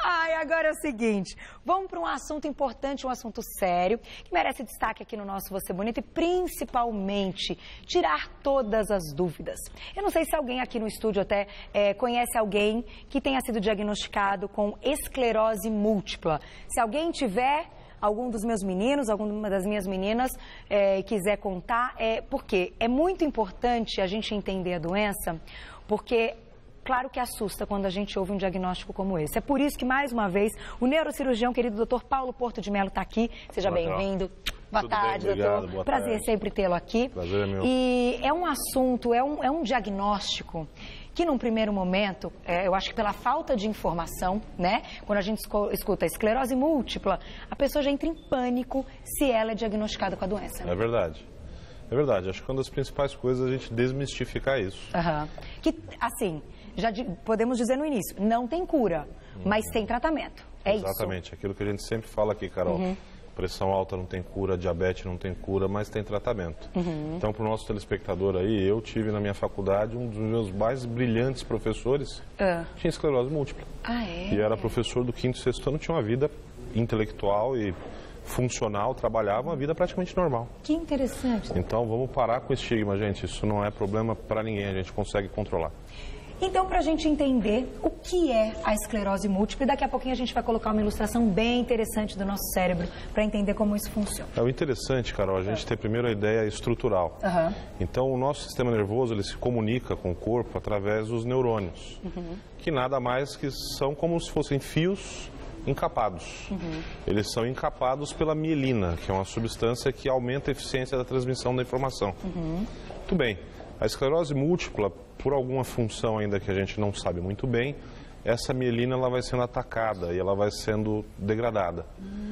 Ai, agora é o seguinte, vamos para um assunto importante, um assunto sério, que merece destaque aqui no nosso Você Bonito e principalmente tirar todas as dúvidas. Eu não sei se alguém aqui no estúdio até conhece alguém que tenha sido diagnosticado com esclerose múltipla. Se alguém tiver, algum dos meus meninos, alguma das minhas meninas quiser contar, porque é muito importante a gente entender a doença, porque claro que assusta quando a gente ouve um diagnóstico como esse. É por isso que, mais uma vez, o neurocirurgião querido Dr. Paulo Porto de Mello está aqui. Seja bem-vindo. Boa tarde, doutor. Prazer sempre tê-lo aqui. Prazer é meu. E é um assunto, é um diagnóstico que, num primeiro momento, eu acho que pela falta de informação, né? Quando a gente escuta esclerose múltipla, a pessoa já entra em pânico se ela é diagnosticada com a doença. Né? É verdade. É verdade. Acho que uma das principais coisas é a gente desmistificar isso. Que, assim, já podemos dizer no início, não tem cura, mas tem tratamento. É isso. Exatamente. Aquilo que a gente sempre fala aqui, Carol. Pressão alta não tem cura, diabetes não tem cura, mas tem tratamento. Então, para o nosso telespectador aí, eu tive na minha faculdade um dos meus mais brilhantes professores, tinha esclerose múltipla. E era professor do 5º e 6º ano, tinha uma vida intelectual e funcional, trabalhava uma vida praticamente normal. Que interessante. Então, vamos parar com o estigma, gente. Isso não é problema para ninguém, a gente consegue controlar. Então, para a gente entender o que é a esclerose múltipla, e daqui a pouquinho a gente vai colocar uma ilustração bem interessante do nosso cérebro para entender como isso funciona. É o interessante, Carol, a gente ter primeiro a ideia estrutural. Então, o nosso sistema nervoso, ele se comunica com o corpo através dos neurônios, que nada mais que são como se fossem fios encapados. Eles são encapados pela mielina, que é uma substância que aumenta a eficiência da transmissão da informação. Muito bem. A esclerose múltipla, por alguma função ainda que a gente não sabe muito bem, essa mielina ela vai sendo atacada e ela vai sendo degradada.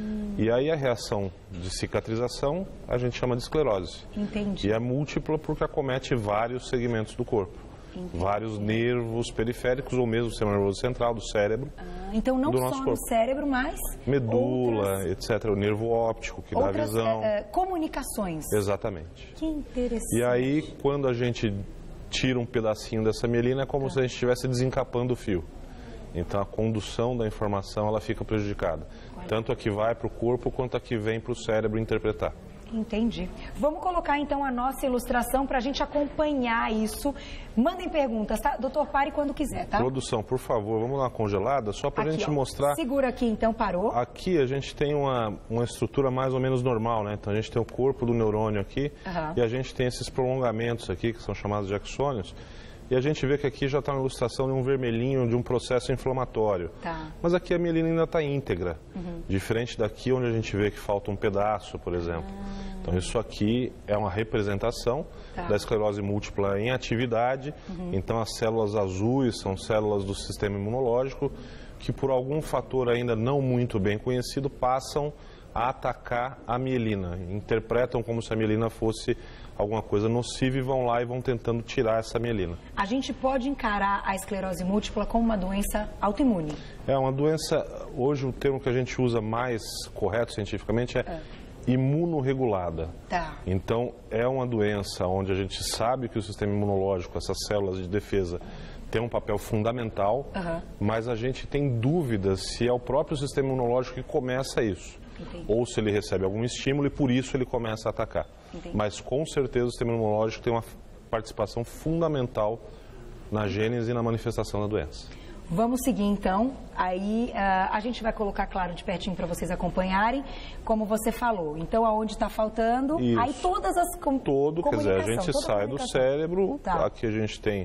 E aí a reação de cicatrização a gente chama de esclerose. Entendi. E é múltipla porque acomete vários segmentos do corpo. Vários nervos periféricos ou mesmo o sistema nervoso central do cérebro. Então não só no cérebro, mas medula, etc. O nervo óptico que dá visão. Comunicações. Exatamente. Que interessante. E aí quando a gente tira um pedacinho dessa mielina é como se a gente estivesse desencapando o fio. Então a condução da informação ela fica prejudicada. Tanto a que vai para o corpo quanto a que vem para o cérebro interpretar. Entendi. Vamos colocar então a nossa ilustração para a gente acompanhar isso. Mandem perguntas, tá? Doutor, pare quando quiser, tá? Produção, por favor, vamos lá congelada, só para a gente mostrar. Segura aqui então, parou. Aqui a gente tem uma estrutura mais ou menos normal, né? Então a gente tem o corpo do neurônio aqui e a gente tem esses prolongamentos aqui, que são chamados de axônios. E a gente vê que aqui já está uma ilustração de um vermelhinho de um processo inflamatório. Mas aqui a mielina ainda está íntegra. Diferente daqui onde a gente vê que falta um pedaço, por exemplo. Então isso aqui é uma representação da esclerose múltipla em atividade. Então as células azuis são células do sistema imunológico que por algum fator ainda não muito bem conhecido passam a atacar a mielina. Interpretam como se a mielina fosse alguma coisa nociva e vão lá e vão tentando tirar essa mielina. A gente pode encarar a esclerose múltipla como uma doença autoimune? É uma doença, hoje o termo que a gente usa mais correto cientificamente é imunorregulada. Então é uma doença onde a gente sabe que o sistema imunológico, essas células de defesa, tem um papel fundamental, mas a gente tem dúvidas se é o próprio sistema imunológico que começa isso. Ou se ele recebe algum estímulo e por isso ele começa a atacar. Mas com certeza o sistema imunológico tem uma participação fundamental na gênese e na manifestação da doença. Vamos seguir então, aí a gente vai colocar, claro, de pertinho para vocês acompanharem, como você falou. Então, aonde está faltando, aí todas as quer dizer, a gente sai do cérebro, aqui a gente tem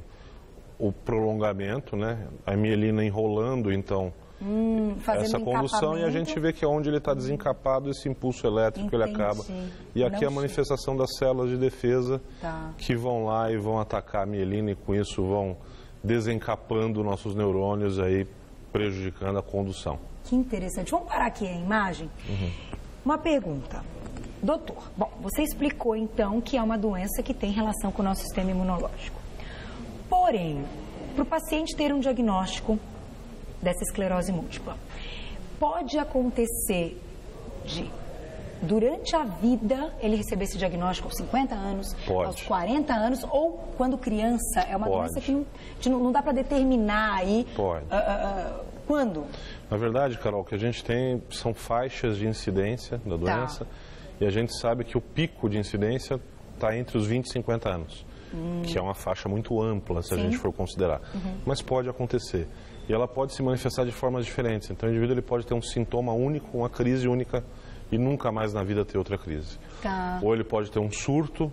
o prolongamento, né? A mielina enrolando, então, essa condução, e a gente vê que é onde ele está desencapado, esse impulso elétrico ele acaba. E aqui a manifestação das células de defesa que vão lá e vão atacar a mielina e com isso vão desencapando nossos neurônios, aí prejudicando a condução. Que interessante. Vamos parar aqui a imagem? Uma pergunta. Doutor, bom, você explicou então que é uma doença que tem relação com o nosso sistema imunológico. Porém, para o paciente ter um diagnóstico dessa esclerose múltipla, pode acontecer de, durante a vida, ele receber esse diagnóstico aos 50 anos, aos 40 anos, ou quando criança? É uma doença que não dá para determinar aí Quando? Na verdade, Carol, o que a gente tem são faixas de incidência da doença e a gente sabe que o pico de incidência está entre os 20 e 50 anos, que é uma faixa muito ampla, se a gente for considerar. Mas pode acontecer. E ela pode se manifestar de formas diferentes. Então, o indivíduo ele pode ter um sintoma único, uma crise única e nunca mais na vida ter outra crise. Ou ele pode ter um surto,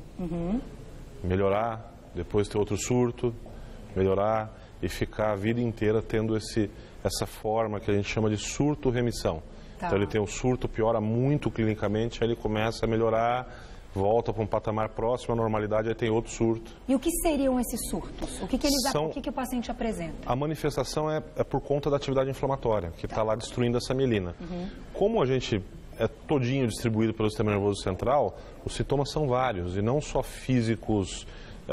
melhorar, depois ter outro surto, melhorar e ficar a vida inteira tendo essa forma que a gente chama de surto-remissão. Então, ele tem um surto, piora muito clinicamente, aí ele começa a melhorar, volta para um patamar próximo à normalidade, aí tem outro surto. E o que seriam esses surtos? O que o paciente apresenta? A manifestação é por conta da atividade inflamatória, que está lá destruindo essa mielina. Como a gente é todinho distribuído pelo sistema nervoso central, os sintomas são vários, e não só físicos,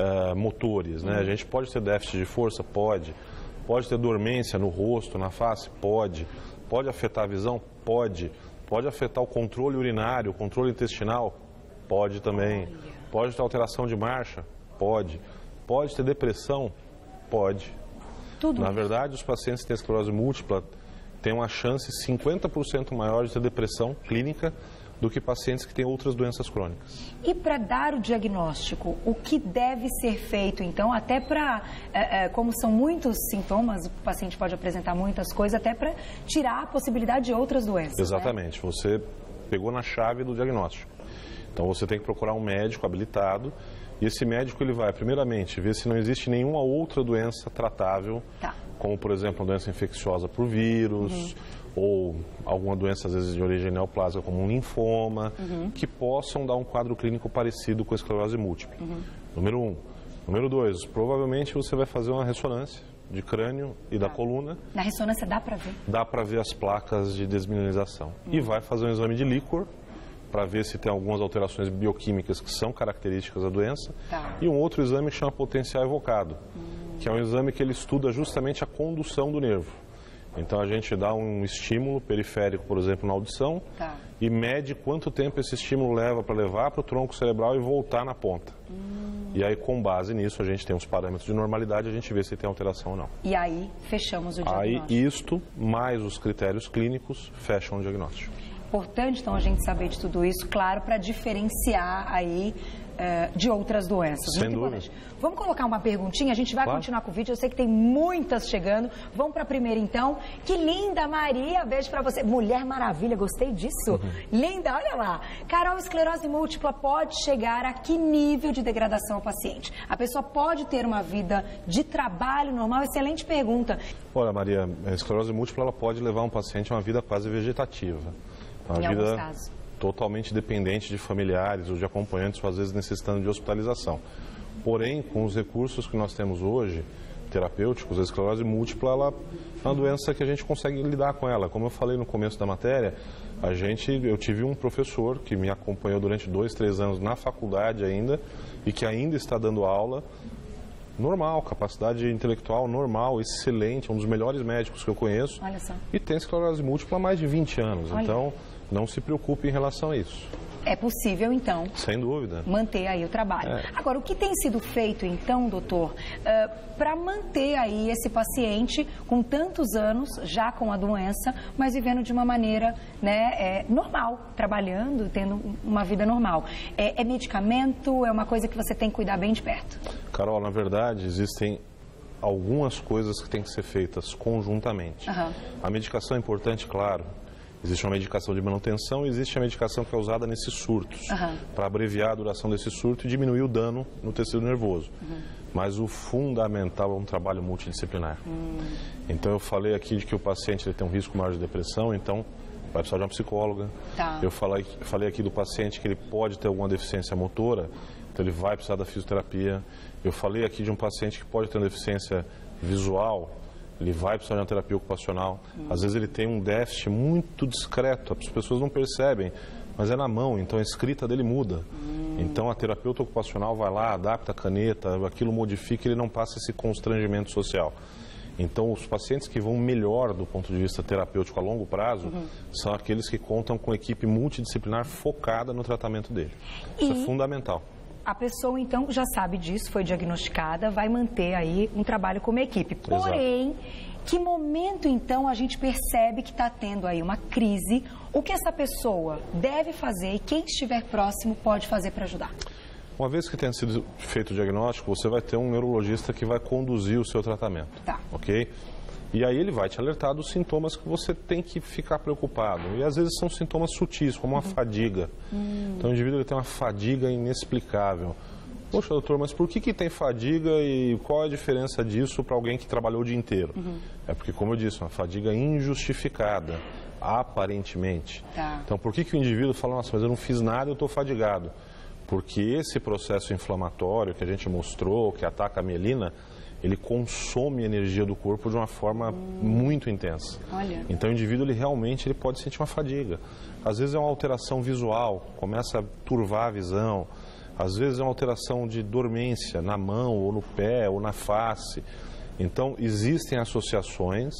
motores, né? A gente pode ter déficit de força? Pode. Pode ter dormência no rosto, na face? Pode. Pode afetar a visão? Pode. Pode afetar o controle urinário, o controle intestinal? Pode também. Pode ter alteração de marcha? Pode. Pode ter depressão? Pode. Tudo. Na verdade, os pacientes que têm esclerose múltipla têm uma chance 50% maior de ter depressão clínica do que pacientes que têm outras doenças crônicas. E para dar o diagnóstico, o que deve ser feito, então, até para, como são muitos sintomas, o paciente pode apresentar muitas coisas, até para tirar a possibilidade de outras doenças. Exatamente, né? Você pegou na chave do diagnóstico. Então, você tem que procurar um médico habilitado e esse médico ele vai, primeiramente, ver se não existe nenhuma outra doença tratável, como, por exemplo, uma doença infecciosa por vírus, ou alguma doença, às vezes, de origem neoplásica, como um linfoma, que possam dar um quadro clínico parecido com a esclerose múltipla. Número 1. Número 2, provavelmente você vai fazer uma ressonância de crânio e da coluna. Na ressonância dá para ver? Dá para ver as placas de desmineralização. E vai fazer um exame de líquor, para ver se tem algumas alterações bioquímicas que são características da doença. E um outro exame que chama potencial evocado, que é um exame que ele estuda justamente a condução do nervo. Então, a gente dá um estímulo periférico, por exemplo, na audição, e mede quanto tempo esse estímulo leva para levar para o tronco cerebral e voltar na ponta. E aí, com base nisso, a gente tem os parâmetros de normalidade, a gente vê se tem alteração ou não. E aí, fechamos o diagnóstico. Aí, isto, mais os critérios clínicos, fecham o diagnóstico. Importante, então, a gente saber de tudo isso, claro, para diferenciar aí de outras doenças. Sem dúvida. Vamos colocar uma perguntinha, a gente vai continuar com o vídeo, eu sei que tem muitas chegando. Vamos para a primeira, então. Que linda, Maria, beijo para você. Mulher Maravilha, gostei disso. Linda, olha lá. Carol, esclerose múltipla pode chegar a que nível de degradação ao paciente? A pessoa pode ter uma vida de trabalho normal? Excelente pergunta. Olha, Maria, a esclerose múltipla ela pode levar um paciente a uma vida quase vegetativa. Uma vida totalmente dependente de familiares ou de acompanhantes, ou às vezes necessitando de hospitalização. Porém, com os recursos que nós temos hoje, terapêuticos, a esclerose múltipla ela é uma doença que a gente consegue lidar com ela. Como eu falei no começo da matéria, eu tive um professor que me acompanhou durante 2, 3 anos na faculdade ainda e que ainda está dando aula normal, capacidade intelectual normal, excelente, um dos melhores médicos que eu conheço. Olha só. E tem esclerose múltipla há mais de 20 anos. Olha. Então, não se preocupe em relação a isso. É possível, então, sem dúvida, manter aí o trabalho. Agora, o que tem sido feito, então, doutor, para manter aí esse paciente com tantos anos, já com a doença, mas vivendo de uma maneira, né, normal, trabalhando, tendo uma vida normal? É medicamento? É uma coisa que você tem que cuidar bem de perto? Carol, na verdade, existem algumas coisas que têm que ser feitas conjuntamente. A medicação é importante, claro. Existe uma medicação de manutenção e existe a medicação que é usada nesses surtos, para abreviar a duração desse surto e diminuir o dano no tecido nervoso. Mas o fundamental é um trabalho multidisciplinar. Então, eu falei aqui de que o paciente ele tem um risco maior de depressão, então vai precisar de uma psicóloga. Eu falei aqui do paciente que ele pode ter alguma deficiência motora, então ele vai precisar da fisioterapia. Eu falei aqui de um paciente que pode ter uma deficiência visual, ele vai precisar de uma terapia ocupacional. Às vezes ele tem um déficit muito discreto, as pessoas não percebem, mas é na mão, então a escrita dele muda. Então a terapeuta ocupacional vai lá, adapta a caneta, aquilo modifica e ele não passa esse constrangimento social. Então os pacientes que vão melhor do ponto de vista terapêutico a longo prazo são aqueles que contam com equipe multidisciplinar focada no tratamento dele. Isso é fundamental. A pessoa, então, já sabe disso, foi diagnosticada, vai manter aí um trabalho como equipe. Porém, Que momento, então, a gente percebe que está tendo aí uma crise? O que essa pessoa deve fazer e quem estiver próximo pode fazer para ajudar? Uma vez que tenha sido feito o diagnóstico, você vai ter um neurologista que vai conduzir o seu tratamento, tá, ok? E aí ele vai te alertar dos sintomas que você tem que ficar preocupado. E às vezes são sintomas sutis, como uma fadiga. Então o indivíduo ele tem uma fadiga inexplicável. Poxa, doutor, mas por que tem fadiga e qual é a diferença disso para alguém que trabalhou o dia inteiro? É porque, como eu disse, uma fadiga injustificada, aparentemente. Tá. Então por que o indivíduo fala, nossa, mas eu não fiz nada e eu estou fadigado? Porque esse processo inflamatório que a gente mostrou, que ataca a mielina, ele consome a energia do corpo de uma forma muito intensa. Olha. Então o indivíduo ele realmente pode sentir uma fadiga. Às vezes é uma alteração visual, começa a turvar a visão. Às vezes é uma alteração de dormência na mão, ou no pé, ou na face. Então existem associações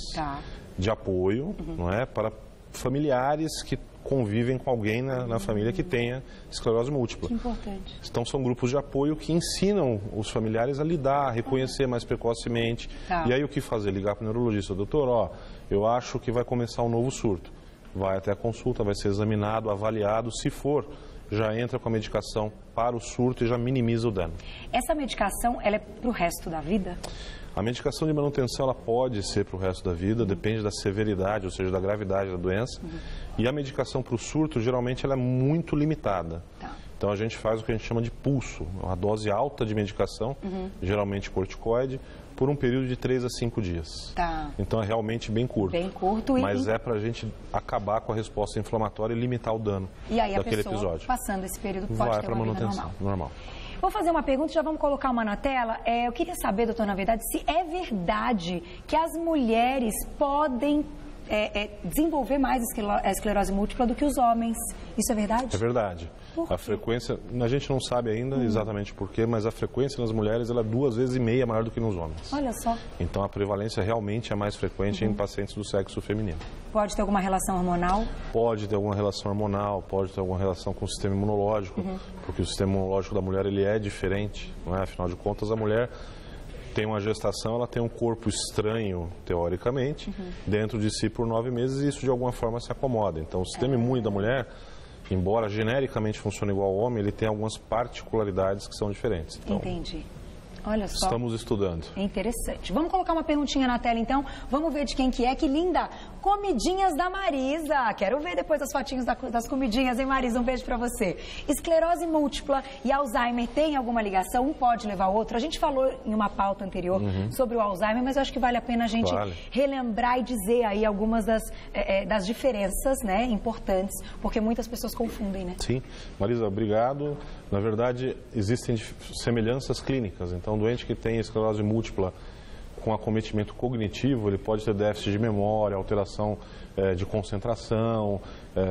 de apoio, não é, para familiares que convivem com alguém na família que tenha esclerose múltipla. Que importante. Então são grupos de apoio que ensinam os familiares a lidar, a reconhecer mais precocemente. E aí o que fazer? Ligar para o neurologista. Doutor, eu acho que vai começar um novo surto. Vai até a consulta, vai ser examinado, avaliado. Se for, já entra com a medicação para o surto e já minimiza o dano. Essa medicação, ela é para o resto da vida? A medicação de manutenção ela pode ser para o resto da vida, depende da severidade, ou seja, da gravidade da doença. E a medicação para o surto, geralmente, ela é muito limitada. Então, a gente faz o que a gente chama de pulso, uma dose alta de medicação, geralmente corticoide, por um período de 3 a 5 dias. Então, é realmente bem curto. Bem curto. Mas é para a gente acabar com a resposta inflamatória e limitar o dano daquele episódio. Passando esse período, pode vai ter para uma manutenção normal. Vou fazer uma pergunta, já vamos colocar uma na tela. Eu queria saber, doutor, na verdade, se é verdade que as mulheres podem desenvolver mais a esclerose múltipla do que os homens. Isso é verdade? É verdade. A frequência, a gente não sabe ainda exatamente por quê, mas a frequência nas mulheres ela é 2,5 vezes maior do que nos homens. Olha só. Então a prevalência realmente é mais frequente em pacientes do sexo feminino. Pode ter alguma relação hormonal? Pode ter alguma relação hormonal, pode ter alguma relação com o sistema imunológico, porque o sistema imunológico da mulher ele é diferente, não é? Afinal de contas, a mulher tem uma gestação, ela tem um corpo estranho, teoricamente, dentro de si por 9 meses e isso de alguma forma se acomoda. Então o sistema imune da mulher, embora genericamente funcione igual ao homem, ele tem algumas particularidades que são diferentes. Então, entendi. Olha só. Estamos estudando. É interessante. Vamos colocar uma perguntinha na tela, então. Vamos ver de quem que é. Que linda! Comidinhas da Marisa. Quero ver depois as fotinhos das comidinhas, hein, Marisa? Um beijo pra você. Esclerose múltipla e Alzheimer tem alguma ligação? Um pode levar ao outro? A gente falou em uma pauta anterior sobre o Alzheimer, mas eu acho que vale a pena a gente relembrar e dizer aí algumas das diferenças, né, importantes, porque muitas pessoas confundem, né? Sim. Marisa, obrigado. Na verdade, existem semelhanças clínicas. Então, um doente que tem esclerose múltipla com acometimento cognitivo, ele pode ter déficit de memória, alteração de concentração,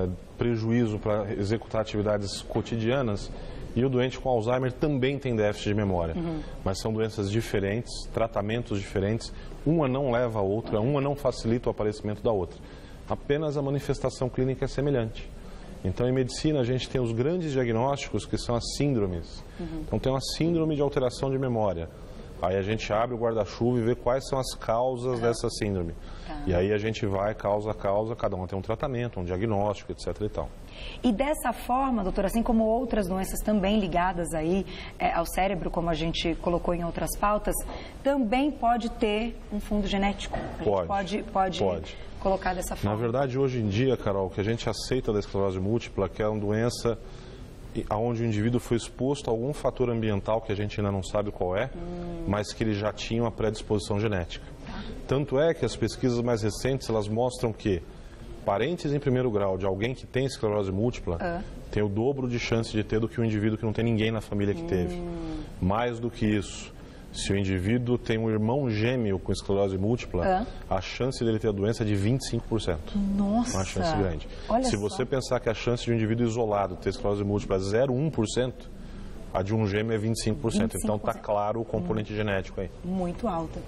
prejuízo para executar atividades cotidianas. E o doente com Alzheimer também tem déficit de memória. Mas são doenças diferentes, tratamentos diferentes. Uma não leva a outra, uma não facilita o aparecimento da outra. Apenas a manifestação clínica é semelhante. Então, em medicina, a gente tem os grandes diagnósticos, que são as síndromes. Então, tem uma síndrome de alteração de memória. Aí a gente abre o guarda-chuva e vê quais são as causas dessa síndrome. E aí a gente vai causa a causa, cada uma tem um tratamento, um diagnóstico, etc. e tal. E dessa forma, doutora, assim como outras doenças também ligadas aí ao cérebro, como a gente colocou em outras pautas, também pode ter um fundo genético? Pode colocar dessa forma? Na verdade, hoje em dia, Carol, o que a gente aceita da esclerose múltipla é que é uma doença onde o indivíduo foi exposto a algum fator ambiental que a gente ainda não sabe qual é, mas que ele já tinha uma predisposição genética. Tanto é que as pesquisas mais recentes, elas mostram que parentes em primeiro grau de alguém que tem esclerose múltipla tem o dobro de chance de ter do que um indivíduo que não tem ninguém na família que teve. Mais do que isso, se o indivíduo tem um irmão gêmeo com esclerose múltipla, a chance dele ter a doença é de 25%. Nossa! Uma chance grande. Se você pensar que a chance de um indivíduo isolado ter esclerose múltipla é 0,1%, a de um gêmeo é 25%. Então está claro o componente genético aí. Muito alta.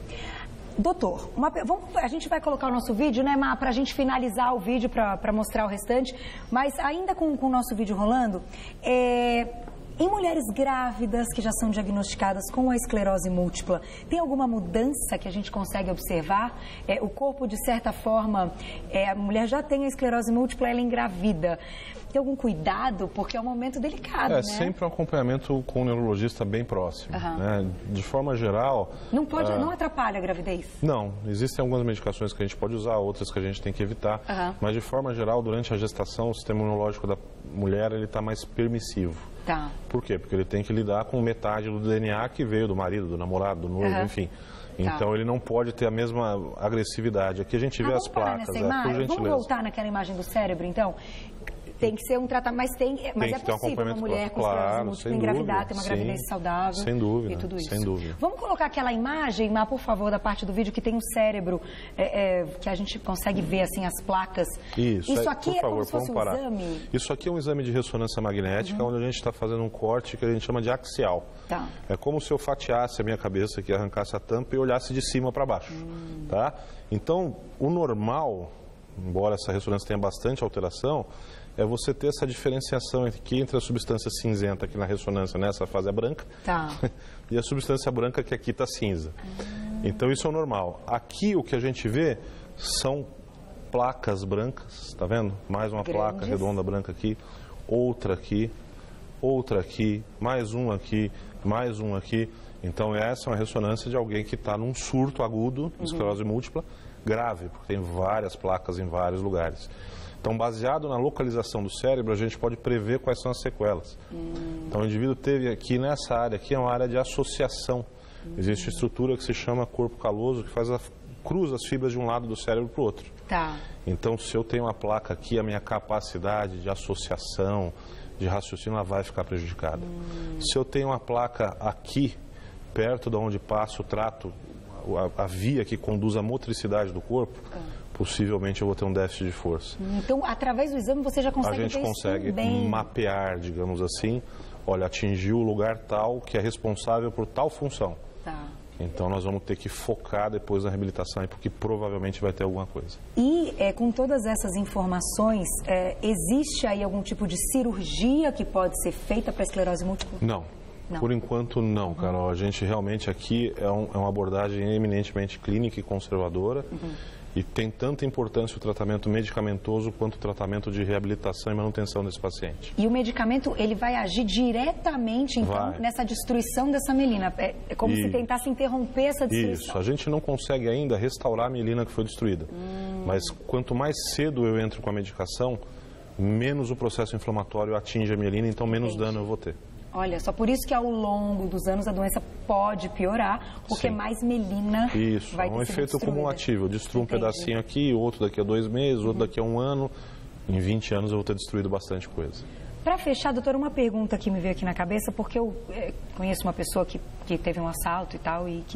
Doutor, a gente vai colocar o nosso vídeo, né, Má, para a gente finalizar o vídeo, para mostrar o restante, mas ainda com o nosso vídeo rolando, Em mulheres grávidas que já são diagnosticadas com a esclerose múltipla, tem alguma mudança que a gente consegue observar? O corpo, de certa forma, a mulher já tem a esclerose múltipla, ela engravida. Tem algum cuidado? Porque é um momento delicado, né? Sempre um acompanhamento com um neurologista bem próximo. Né? De forma geral... Não atrapalha a gravidez? Não. Existem algumas medicações que a gente pode usar, outras que a gente tem que evitar. Mas, de forma geral, durante a gestação, o sistema imunológico da mulher está mais permissivo. Tá. Por quê? Porque ele tem que lidar com metade do DNA que veio do marido, do namorado, do noivo, enfim. Então, ele não pode ter a mesma agressividade. Aqui a gente vê as placas. Por gentileza. Vamos voltar naquela imagem do cérebro, então? Tem que ser um tratamento, mas é possível uma mulher com esclerose múltipla engravidar, ter uma gravidez saudável. Sem dúvida, e tudo isso. sem dúvida. Vamos colocar aquela imagem, Má, por favor, da parte do vídeo que tem o cérebro, que a gente consegue ver assim as placas. Isso aqui por favor, como se fosse um exame? Isso aqui é um exame de ressonância magnética, onde a gente está fazendo um corte que a gente chama de axial. Tá. É como se eu fatiasse a minha cabeça aqui, arrancasse a tampa e olhasse de cima para baixo. Tá? Então, o normal, embora essa ressonância tenha bastante alteração, é você ter essa diferenciação aqui entre a substância cinzenta aqui na ressonância, nessa fase é branca, e a substância branca que aqui está cinza. Então isso é o normal. Aqui o que a gente vê são placas brancas, tá vendo? Mais uma placa redonda branca aqui, outra aqui, mais um aqui, mais um aqui. Então essa é uma ressonância de alguém que está num surto agudo de esclerose múltipla grave, porque tem várias placas em vários lugares. Então, baseado na localização do cérebro, a gente pode prever quais são as sequelas. Então, o indivíduo teve aqui, nessa área aqui, é uma área de associação. Existe uma estrutura que se chama corpo caloso, que cruza as fibras de um lado do cérebro para o outro. Então, se eu tenho uma placa aqui, a minha capacidade de associação, de raciocínio, ela vai ficar prejudicada. Se eu tenho uma placa aqui, perto de onde passa o trato, a via que conduz a motricidade do corpo, possivelmente eu vou ter um déficit de força. Então, através do exame, você já consegue ver isso bem? A gente consegue mapear, digamos assim, olha, atingiu o lugar tal que é responsável por tal função. Então, nós vamos ter que focar depois na reabilitação, porque provavelmente vai ter alguma coisa. E, com todas essas informações, existe aí algum tipo de cirurgia que pode ser feita para a esclerose múltipla? Não. Por enquanto, não, Carol. A gente realmente aqui é uma abordagem eminentemente clínica e conservadora. E tem tanta importância o tratamento medicamentoso quanto o tratamento de reabilitação e manutenção desse paciente. E o medicamento, ele vai agir diretamente, então, nessa destruição dessa mielina? É como se tentasse interromper essa destruição? Isso. A gente não consegue ainda restaurar a mielina que foi destruída. Mas quanto mais cedo eu entro com a medicação, menos o processo inflamatório atinge a mielina, então menos dano eu vou ter. Olha, só por isso que ao longo dos anos a doença pode piorar, porque mais mielina vai ter sido destruída. Isso, é um efeito cumulativo. Eu destruo um pedacinho aqui, outro daqui a 2 meses, outro daqui a 1 ano. Em 20 anos eu vou ter destruído bastante coisa. Para fechar, doutora, uma pergunta que me veio aqui na cabeça, porque eu conheço uma pessoa que teve um assalto e tal, e que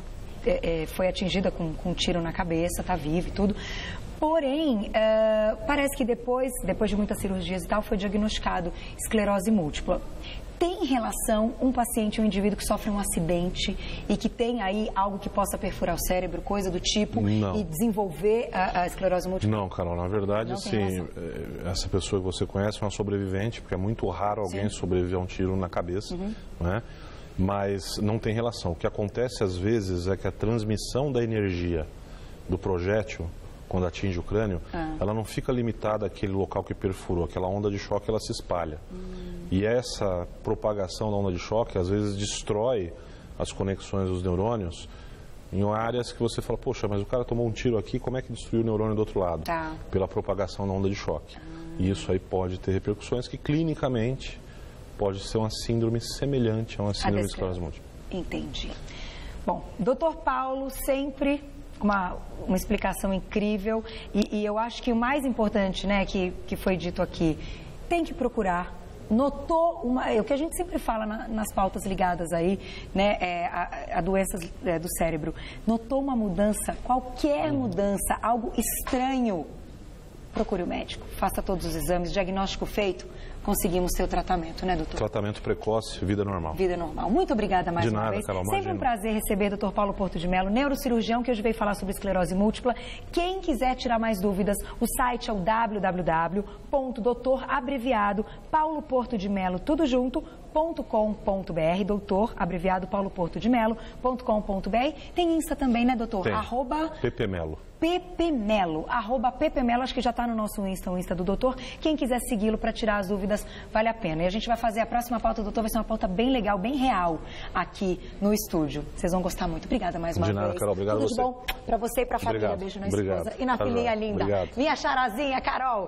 foi atingida com um tiro na cabeça, está viva e tudo. Porém, parece que depois de muitas cirurgias e tal, foi diagnosticado esclerose múltipla. Tem relação um paciente, um indivíduo que sofre um acidente e que tem aí algo que possa perfurar o cérebro, coisa do tipo, e desenvolver a esclerose múltipla? Não, Carol, na verdade, sim, essa pessoa que você conhece é uma sobrevivente, porque é muito raro alguém sobreviver a um tiro na cabeça, né? Mas não tem relação. O que acontece às vezes é que a transmissão da energia do projétil, quando atinge o crânio, ela não fica limitada àquele local que perfurou, aquela onda de choque, ela se espalha. E essa propagação da onda de choque, às vezes, destrói as conexões dos neurônios em áreas que você fala, poxa, mas o cara tomou um tiro aqui, como é que destruiu o neurônio do outro lado? Pela propagação da onda de choque. E isso aí pode ter repercussões que, clinicamente, pode ser uma síndrome semelhante a uma síndrome de esclerose múltipla. Entendi. Bom, doutor Paulo, sempre uma explicação incrível. E eu acho que o mais importante, né, que foi dito aqui, tem que procurar. Notou o que a gente sempre fala nas pautas ligadas aí, né, a doenças do cérebro. Notou uma mudança, qualquer mudança, algo estranho, procure o médico, faça todos os exames, diagnóstico feito, conseguimos ter o tratamento, né, doutor? Tratamento precoce, vida normal. Vida normal. Muito obrigada mais uma vez. Carol, sempre um prazer receber o Dr. Paulo Porto de Mello, neurocirurgião, que hoje veio falar sobre esclerose múltipla. Quem quiser tirar mais dúvidas, o site é o www.doutorabreviado pauloportodemelo, tudo junto, doutor, abreviado Paulo Porto de Melo.com.br. Tem Insta também, né, doutor? Tem. @PPMelo. PPMelo, @PPMelo, acho que já está no nosso Insta, o Insta do doutor. Quem quiser segui-lo para tirar as dúvidas, vale a pena. E a gente vai fazer a próxima pauta, doutor, vai ser uma pauta bem legal, bem real, aqui no estúdio. Vocês vão gostar muito. Obrigada mais uma vez. De nada, Carol. Obrigado a você. Tudo de bom para você e para a família. Beijo na esposa. E na filhinha linda. Obrigado. Minha charazinha, Carol.